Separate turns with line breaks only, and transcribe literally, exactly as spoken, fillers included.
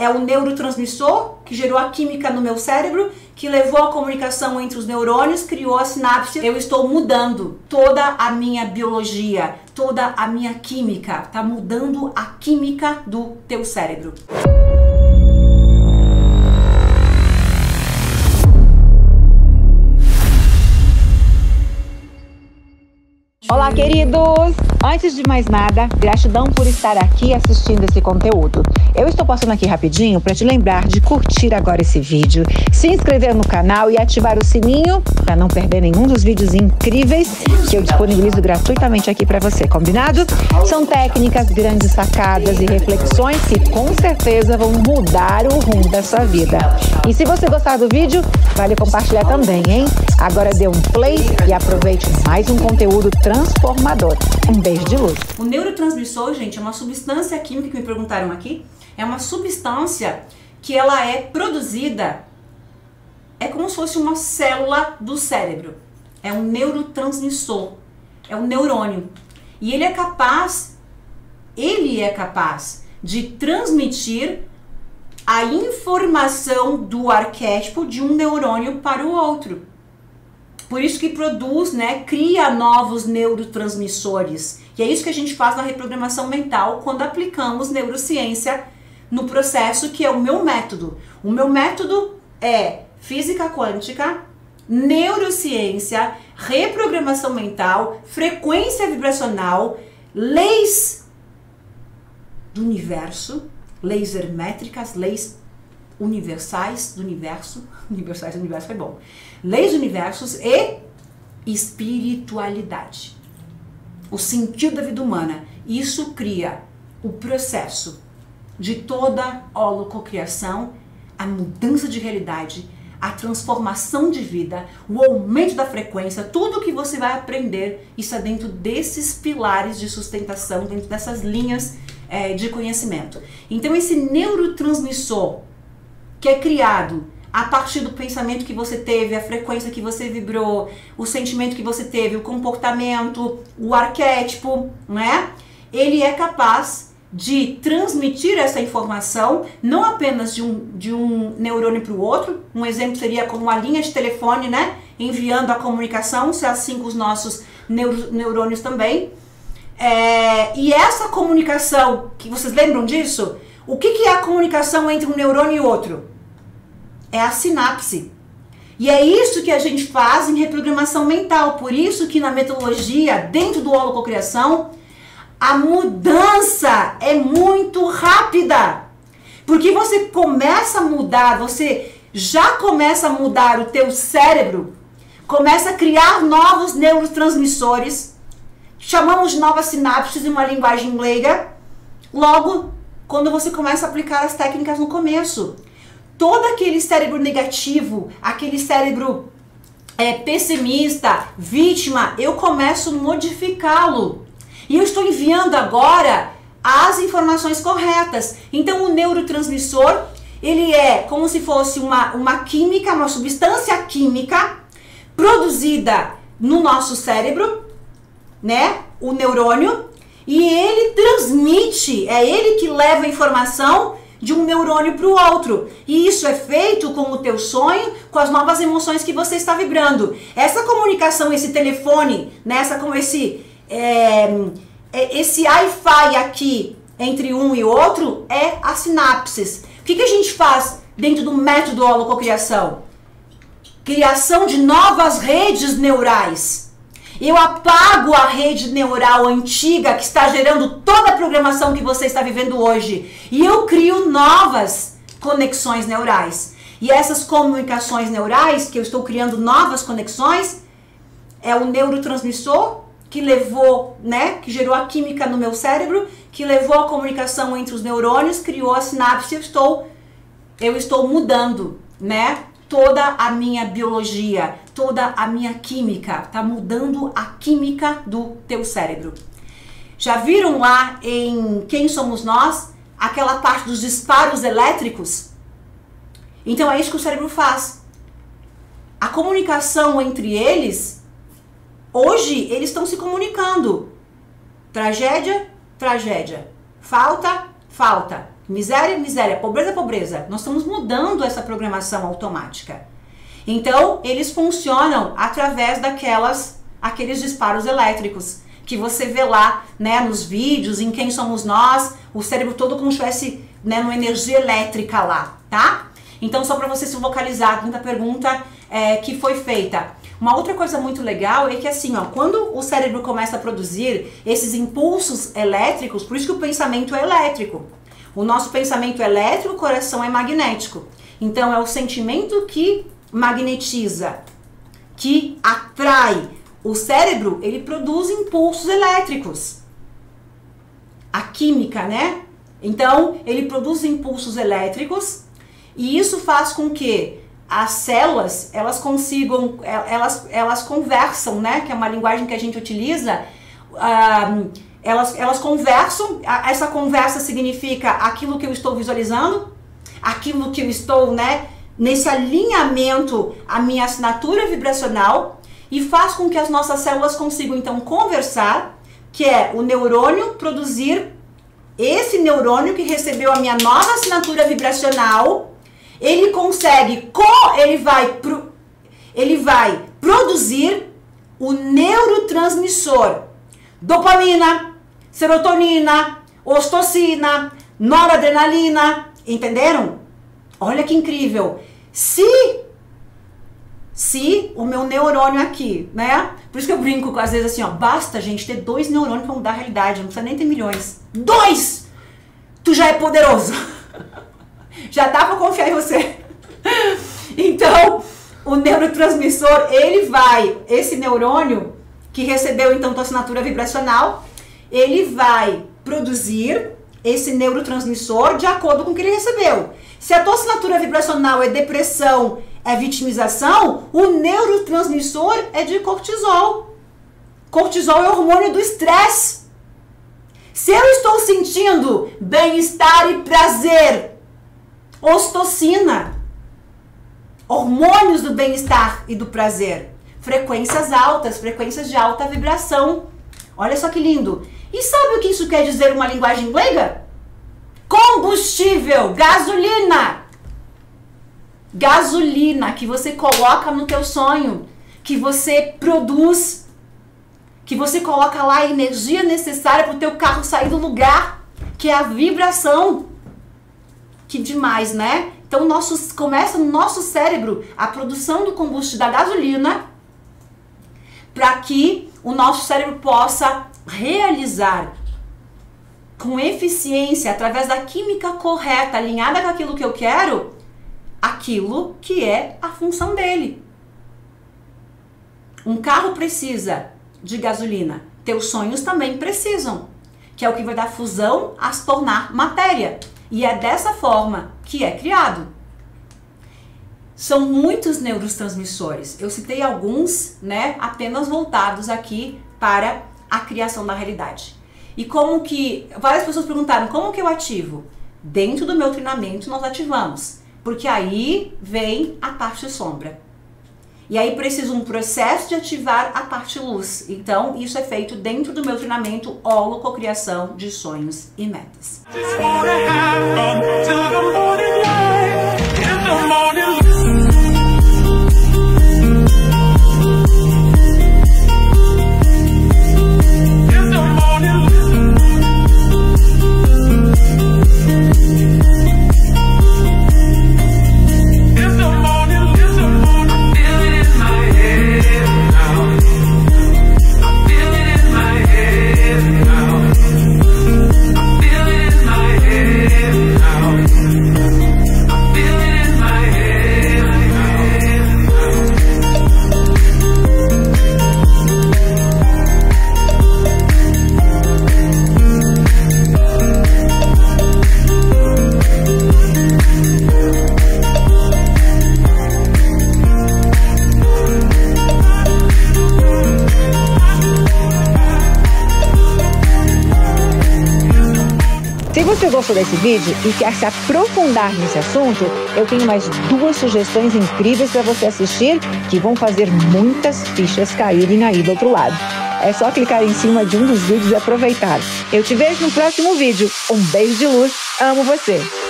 é o neurotransmissor que gerou a química no meu cérebro, que levou a comunicação entre os neurônios, criou a sinapse. Eu estou mudando toda a minha biologia, toda a minha química. Tá mudando a química do teu cérebro.
Olá, queridos! Antes de mais nada, gratidão por estar aqui assistindo esse conteúdo. Eu estou passando aqui rapidinho para te lembrar de curtir agora esse vídeo, se inscrever no canal e ativar o sininho para não perder nenhum dos vídeos incríveis que eu disponibilizo gratuitamente aqui para você, combinado? São técnicas, grandes sacadas e reflexões que com certeza vão mudar o rumo da sua vida. E se você gostar do vídeo, vale compartilhar também, hein? Agora dê um play e aproveite mais um conteúdo transformador. Um beijo de luz.
O neurotransmissor, gente, é uma substância química que me perguntaram aqui. É uma substância que ela é produzida, é como se fosse uma célula do cérebro. É um neurotransmissor, é um neurônio. E ele é capaz, ele é capaz de transmitir a informação do arquétipo de um neurônio para o outro. Por isso que produz, né, cria novos neurotransmissores. E é isso que a gente faz na reprogramação mental quando aplicamos neurociência no processo, que é o meu método. O meu método é física quântica, neurociência, reprogramação mental, frequência vibracional, leis do universo, leis hermétricas, leis universais do universo, universais do universo foi bom, leis universos e espiritualidade, o sentido da vida humana. Isso cria o processo de toda holococriação, a mudança de realidade, a transformação de vida, o aumento da frequência, tudo que você vai aprender, isso é dentro desses pilares de sustentação, dentro dessas linhas é, de conhecimento. Então esse neurotransmissor que é criado a partir do pensamento que você teve, a frequência que você vibrou, o sentimento que você teve, o comportamento, o arquétipo, né? Ele é capaz de transmitir essa informação, não apenas de um, de um neurônio para o outro. Um exemplo seria como uma linha de telefone, né? Enviando a comunicação, se é assim com os nossos neuro, neurônios também. É, e essa comunicação, que vocês lembram disso? O que, que é a comunicação entre um neurônio e outro? É a sinapse. E é isso que a gente faz em reprogramação mental. Por isso que na metodologia, dentro do holococriação, a mudança é muito rápida. Porque você começa a mudar, você já começa a mudar o teu cérebro, começa a criar novos neurotransmissores, chamamos de novas sinapses em uma linguagem leiga, logo quando você começa a aplicar as técnicas no começo. Todo aquele cérebro negativo, aquele cérebro é, pessimista, vítima, eu começo a modificá-lo. E eu estou enviando agora as informações corretas. Então o neurotransmissor, ele é como se fosse uma, uma química, uma substância química produzida no nosso cérebro, né? O neurônio. E ele transmite, é ele que leva a informação de um neurônio para o outro. E isso é feito com o teu sonho, com as novas emoções que você está vibrando. Essa comunicação, esse telefone, nessa com esse é, esse Wi-Fi aqui entre um e outro é as sinapses. O que, que a gente faz dentro do método holococriação? Criação de novas redes neurais. Eu apago a rede neural antiga que está gerando toda a programação que você está vivendo hoje. E eu crio novas conexões neurais. E essas comunicações neurais, que eu estou criando novas conexões, é o neurotransmissor que levou, né, que gerou a química no meu cérebro, que levou a comunicação entre os neurônios, criou a sinapse. Eu estou, eu estou mudando, né? Toda a minha biologia, toda a minha química, tá mudando a química do teu cérebro. Já viram lá em Quem Somos Nós, aquela parte dos disparos elétricos? Então é isso que o cérebro faz. A comunicação entre eles, hoje eles estão se comunicando. Tragédia, tragédia. Falta, falta. miséria, miséria, pobreza, pobreza. Nós estamos mudando essa programação automática. Então, eles funcionam através daquelas, aqueles disparos elétricos que você vê lá, né, nos vídeos, em Quem Somos Nós, o cérebro todo como se estivesse, né, numa energia elétrica lá, tá? Então, só para você se localizar, muita pergunta é, que foi feita. Uma outra coisa muito legal é que assim, ó, quando o cérebro começa a produzir esses impulsos elétricos, por isso que o pensamento é elétrico. O nosso pensamento é elétrico, o coração é magnético. Então, é o sentimento que magnetiza, que atrai. O cérebro, ele produz impulsos elétricos. A química, né? Então, ele produz impulsos elétricos e isso faz com que as células, elas consigam, elas, elas conversam, né? Que é uma linguagem que a gente utiliza. Uh, elas, elas conversam, essa conversa significa aquilo que eu estou visualizando, aquilo que eu estou, né? Nesse alinhamento, a minha assinatura vibracional, e faz com que as nossas células consigam então conversar, que é o neurônio produzir, esse neurônio que recebeu a minha nova assinatura vibracional, ele consegue, ele vai, ele vai produzir o neurotransmissor, dopamina, serotonina, ocitocina, noradrenalina, entenderam? Olha que incrível! Se Se o meu neurônio aqui, né? Por isso que eu brinco às vezes assim, ó, basta, gente, ter dois neurônios para mudar a realidade, não precisa nem ter milhões. Dois! Tu já é poderoso. Já dá para confiar em você. Então, o neurotransmissor, ele vai, esse neurônio que recebeu então tua assinatura vibracional, ele vai produzir esse neurotransmissor de acordo com o que ele recebeu. Se a tua assinatura vibracional é depressão, é vitimização, o neurotransmissor é de cortisol. Cortisol é o hormônio do estresse. Se eu estou sentindo bem-estar e prazer, ocitocina, hormônios do bem-estar e do prazer, frequências altas, frequências de alta vibração. Olha só que lindo. E sabe o que isso quer dizer uma linguagem leiga? Combustível, gasolina. Gasolina que você coloca no teu sonho, que você produz, que você coloca lá a energia necessária para o teu carro sair do lugar, que é a vibração. Que demais, né? Então nosso, começa no nosso cérebro a produção do combustível da gasolina para que o nosso cérebro possa realizar com eficiência, através da química correta, alinhada com aquilo que eu quero, aquilo que é a função dele. Um carro precisa de gasolina, teus sonhos também precisam, que é o que vai dar fusão a se tornar matéria. E é dessa forma que é criado. São muitos neurotransmissores. Eu citei alguns, né, apenas voltados aqui para a criação da realidade. E como que, várias pessoas perguntaram, como que eu ativo? Dentro do meu treinamento nós ativamos, porque aí vem a parte sombra. E aí precisa um processo de ativar a parte luz. Então isso é feito dentro do meu treinamento Holococriação de Sonhos e Metas.
Se você gostou desse vídeo e quer se aprofundar nesse assunto, eu tenho mais duas sugestões incríveis para você assistir que vão fazer muitas fichas caírem aí do outro lado. É só clicar em cima de um dos vídeos e aproveitar. Eu te vejo no próximo vídeo. Um beijo de luz. Amo você.